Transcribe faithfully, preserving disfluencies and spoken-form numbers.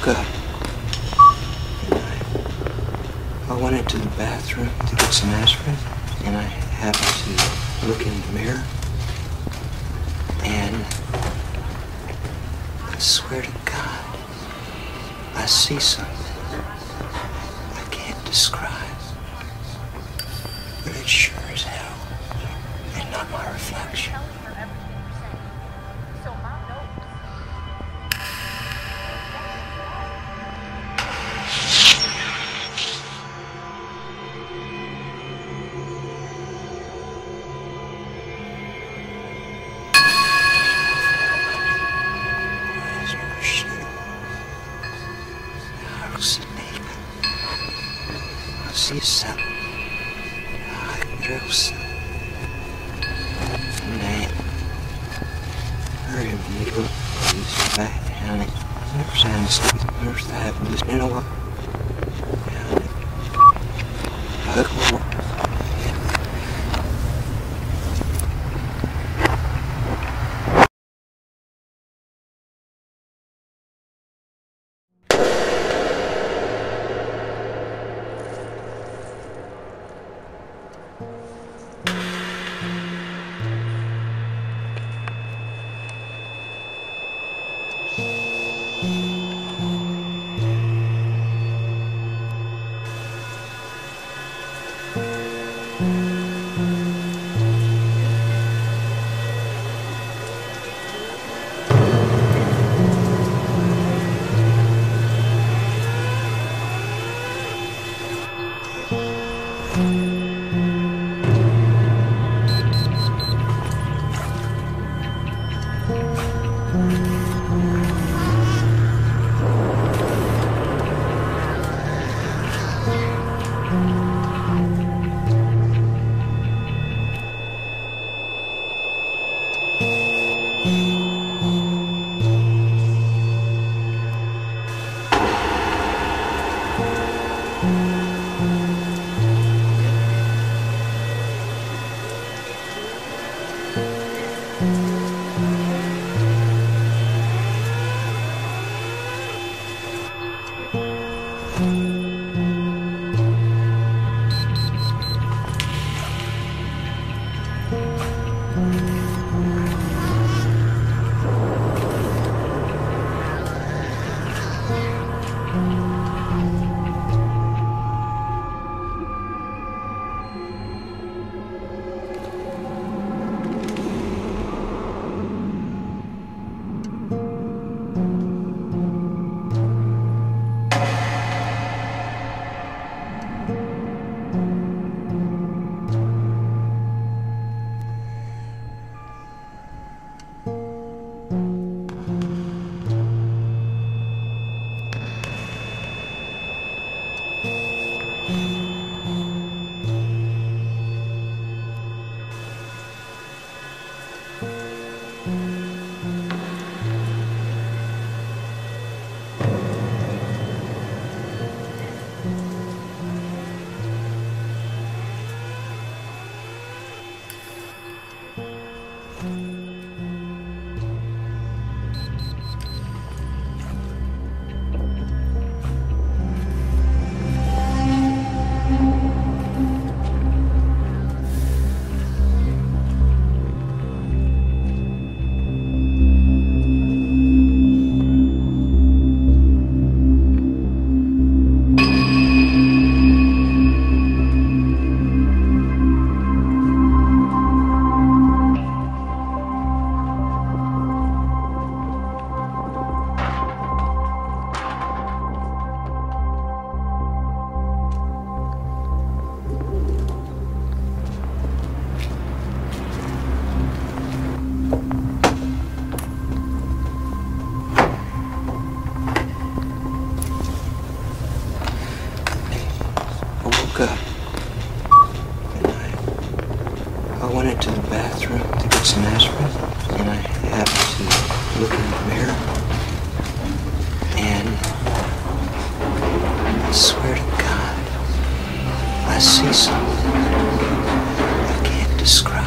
woke up and I, I went into the bathroom to get some aspirin, and I happened to look in the mirror, and I swear to God, I see something I can't describe, but it sure as hell ain't not my reflection. Sisa Rosa Nej Hurry me to use back and it never sounds first I haven't just been a while and it woke up and I, I went into the bathroom to get some aspirin, and I happened to look in the mirror, and I swear to God, I see something I can't describe.